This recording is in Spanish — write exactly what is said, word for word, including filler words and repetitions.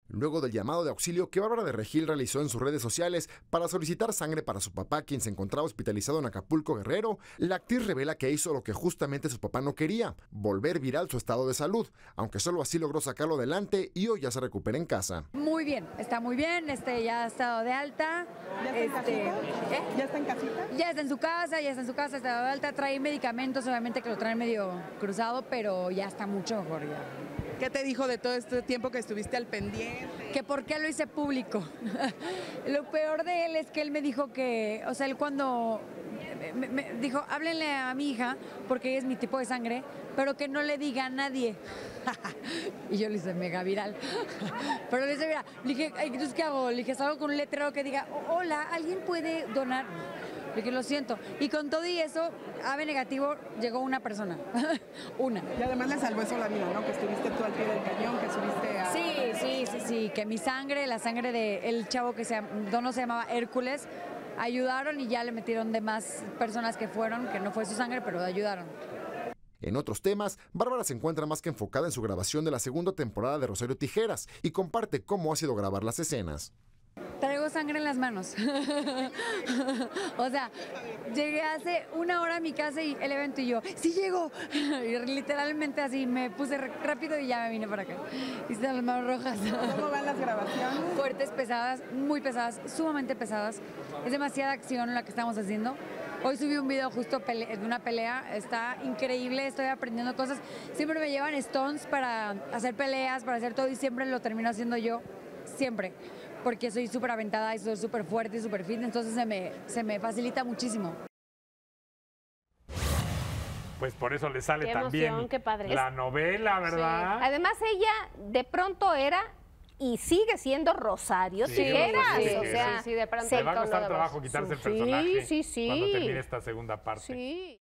Luego del llamado de auxilio que Bárbara de Regil realizó en sus redes sociales para solicitar sangre para su papá, quien se encontraba hospitalizado en Acapulco, Guerrero, la actriz revela que hizo lo que justamente su papá no quería, volver viral su estado de salud, aunque solo así logró sacarlo adelante y hoy ya se recupera en casa. Muy bien, está muy bien, este, ya ha estado de alta. ¿Ya está este, en casita? ¿eh? ¿Ya está en casita? Ya está en su casa, ya está en su casa, está de alta, trae medicamentos, obviamente que lo trae medio cruzado, pero ya está mucho mejor ya. ¿Qué te dijo de todo este tiempo que estuviste al pendiente? Que por qué lo hice público. Lo peor de él es que él me dijo que, o sea, él cuando me, me dijo, háblenle a mi hija, porque ella es mi tipo de sangre, pero que no le diga a nadie. Y yo le hice mega viral. Pero le hice mira, le dije, entonces ¿qué hago? Le dije, salgo con un letrero que diga, hola, ¿alguien puede donar? Le dije, lo siento. Y con todo y eso, A B negativo, llegó una persona. Una. Y además le salvó eso la vida, ¿no? Que estuviste tú al pie del cañón, que subiste a... Sí, sí, sí, sí, que mi sangre, la sangre del chavo que se donó se llamaba Hércules, ayudaron y ya le metieron de más personas que fueron, que no fue su sangre, pero ayudaron. En otros temas, Bárbara se encuentra más que enfocada en su grabación de la segunda temporada de Rosario Tijeras y comparte cómo ha sido grabar las escenas. Traigo sangre en las manos. O sea, llegué hace una hora a mi casa y el evento y yo, ¡sí llego! Y literalmente así me puse rápido y ya me vine para acá. Y están las manos rojas. ¿Cómo van las grabaciones? Fuertes, pesadas, muy pesadas, sumamente pesadas. Es demasiada acción la que estamos haciendo. Hoy subí un video justo de una pelea, está increíble, estoy aprendiendo cosas. Siempre me llevan stones para hacer peleas, para hacer todo y siempre lo termino haciendo yo, siempre. Porque soy súper aventada y soy súper fuerte y súper fit, entonces se me, se me facilita muchísimo. Pues por eso le sale Qué también emoción, qué padre. la novela, ¿verdad? Sí. Además ella de pronto era y sigue siendo Rosario Sí, Tijeras, Rosario o Tijeras. sea, sí, de pronto. se Le va a costar tornó trabajo dos. quitarse el Sí, personaje sí, sí. cuando termine esta segunda parte. Sí.